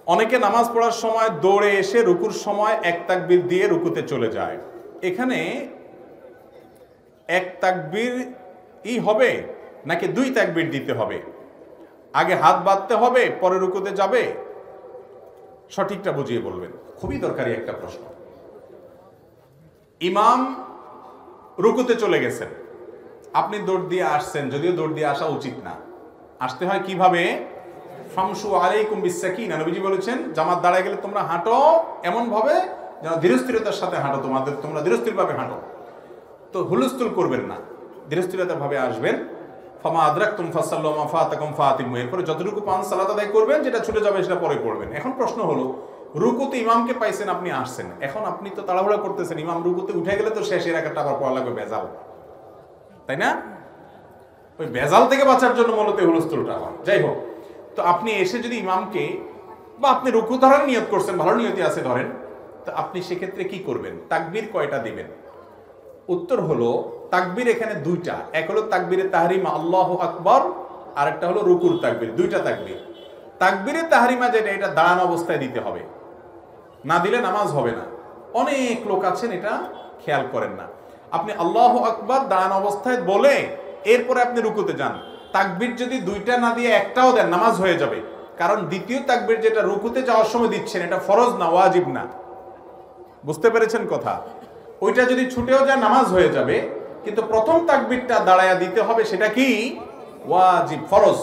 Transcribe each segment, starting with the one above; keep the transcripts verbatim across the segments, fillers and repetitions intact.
অনেকে নামাজ পড়ার সময় দৌড়ে এসে রুকুর সময় এক তাকবীর দিয়ে রুকুতে চলে যায়। এখানে এক তাকবীর ই হবে নাকি দুই তাকবীর দিতে হবে? আগে হাত বাঁধতে হবে পরে রুকুতে যাবে? সঠিকটা বুঝিয়ে বলবেন। খুবই দরকারি একটা প্রশ্ন। ইমাম রুকুতে চলে গেছেন, আপনি দৌড় দিয়ে আসছেন, যদিও দৌড় দিয়ে আসা উচিত না। আসতে হয় কিভাবে? ফামশু আলাইকুম বিসাকিনা। নবীজি বলেছেন জামাত দাঁড়ায় গেলে তোমরা হাঁটো এমন ভাবে যেন ধীরস্থিরতার সাথে হাঁটো, তোমাদের তোমরা ধীরস্থির ভাবে হাঁটো। তো হুলস্থুল করবেন না, ধীরস্থিরতা ভাবে আসবেন। ফামা আদরাকতুম ফাসাল্লু মা ফাতাকুম ফাতিমু। এরপরে যতটুকু পান সালাত আদায় করবেন, যেটা ছুটে যাবে সেটা পরে পড়বেন। এখন প্রশ্ন হলো, রুকুতে ইমামকে পাইছেন, আপনি আসছেন, এখন আপনি তো তাড়াহুড়া করতেছেন, ইমাম রুকুতে উঠে গেলে তো শেষের একটা আবার পড়া লাগবে ভেজাল, তাই না? ওই ভেজাল থেকে বাঁচার জন্য মূলত হুলস্থুলটা হয়। যাই হোক, তো আপনি এসে যদি ইমামকে, বা আপনি রুকু ধরার নিয়ত করছেন, ভালো নিয়তি আছে ধরেন, তো আপনি সেক্ষেত্রে কি করবেন? তাকবীর কয়টা দিবেন? উত্তর হলো তাকবীর এখানে দুইটা। এক হলো তাকবীরে তাহরিমা আল্লাহু আকবার, আর একটা হলো রুকুর তাকবীর। দুইটা তাকবীর। তাকবীরে তাহরিমা যেটা, এটা দাঁড়ানো অবস্থায় দিতে হবে, না দিলে নামাজ হবে না। অনেক লোক আছেন এটা খেয়াল করেন না। আপনি আল্লাহু আকবার দাঁড়ানো অবস্থায় বলে এরপরে আপনি রুকুতে যান, তাকবীর যদি দুইটা না দিয়ে একটাও দেন নামাজ হয়ে যাবে। কারণ দ্বিতীয় তাকবীর যেটা রুকুতে যাওয়ার সময় দিচ্ছেন, এটা ফরজ না, ওয়াজিব না। বুঝতে পেরেছেন কথা? ওইটা যদি ছুটেও যায় নামাজ হয়ে যাবে, কিন্তু প্রথম তাকবীরটা দাঁড়ায়া দিতে হবে, সেটা কি? ওয়াজিব, ফরজ।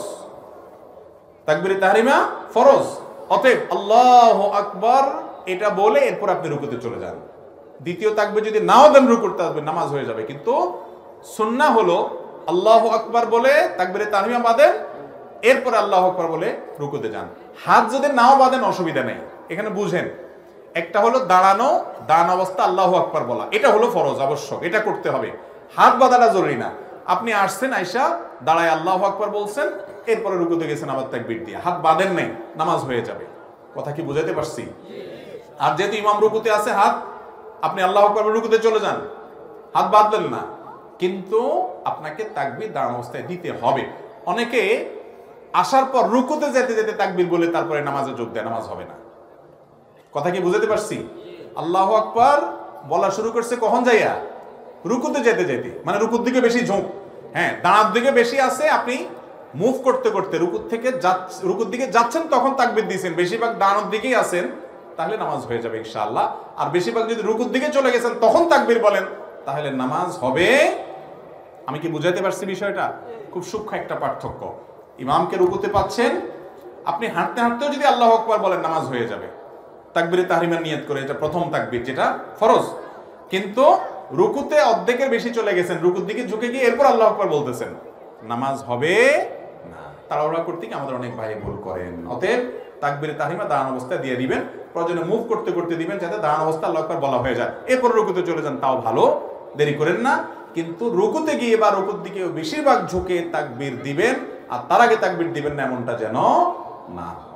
তাকবীরে তাহরিমা ফরজ। অতএব আল্লাহু আকবার এটা বলে এরপর আপনি রুকুতে চলে যান। দ্বিতীয় তাকবীর যদি নাও দেন রুকুতে আসবে, নামাজ হয়ে যাবে। কিন্তু সুন্নাহ হলো আল্লাহু আকবার বলে তাকবীরে তাহরিমা বাঁধেন, এরপর আল্লাহু আকবার বলে রুকুতে যান। হাত যদি নাও বাঁধেন অসুবিধা নেই। এখানে বুঝেন, একটা হলো দাঁড়ানো, দাঁড়ানো অবস্থা আল্লাহু আকবার বলা, এটা হলো ফরজ, আবশ্যক, এটা করতে হবে। হাত বাঁধাটা জরুরি না। আপনি আসছেন, আয়সা দাঁড়ায় আল্লাহু আকবার বলছেন, এরপরে রুকুতে গেছেন আবার তাকবীর দিয়ে, হাত বাঁধেন নাই, নামাজ হয়ে যাবে। কথা কি বুঝাতে পারছি? আর যেহেতু ইমাম রুকুতে আছে, হাত আপনি আল্লাহু আকবার রুকুতে চলে যান, হাত বাঁধলেন না, কিন্তু আপনাকে তাকবীর দাঁড়ানো অবস্থায় দিতে হবে। অনেকে আসার পর রুকুতে যেতে যেতে তাকবীর বলে তারপরে নামাজে যোগ দেয়, নামাজ হবে না। কথা কি বুঝাতে পারছি? আল্লাহু আকবার বলা শুরু করছে কখন যাইয়া? রুকুতে যেতে যেতে, মানে রুকুর দিকে বেশি ঝোঁক, হ্যাঁ দাঁড়ার দিকে বেশি আছে, আপনি মুভ করতে করতে রুকুর থেকে রুকুর দিকে যাচ্ছেন, তখন তাকবীর দিয়েছেন, বেশিরভাগ দাঁড়ানোর দিকেই আছেন, তাহলে নামাজ হয়ে যাবে ইনশাআল্লাহ। আর বেশিরভাগ যদি রুকুর দিকে চলে গেছেন তখন তাকবীর বলেন, তাহলে নামাজ হবে। আমি কি বুঝাতে পারছি বিষয়টা? খুব সূক্ষ্ম একটা পার্থক্য। ইমামকে রুকুতে পাচ্ছেন, আপনি হাঁটতে হাঁটতেও যদি আল্লাহু আকবার বলেন, নামাজ হয়ে যাবে তাকবীরে তাহরিমার নিয়ত করে। এটা প্রথম তাকবীর, যেটা ফরজ। কিন্তু রুকুতে অর্ধেকের বেশি চলে গেছেন, রুকুর দিকে ঝুঁকে গিয়ে এরপর আল্লাহু আকবার বলতেছেন, নামাজ হবে না। তাড়াহুড়া করতে গিয়ে আমাদের অনেক ভাই ভুল করেন। অতএব তাকবীরে তাহরিমা দাঁড়ানো অবস্থায় দিয়ে দিবেন, প্রয়োজনে মুভ করতে করতে দিবেন, যাতে দাঁড়ানো অবস্থায় আল্লাহু আকবার বলা হয়ে যায়। এরপর রুকুতে চলে যান, তাও ভালো, দেরি করেন না। কিন্তু রুকুতে গিয়ে বা রুকুর দিকে বেশিরভাগ ঝুঁকে তাকবীর দিবেন, আর তার আগে তাকবীর দিবেন না, এমনটা যেন না।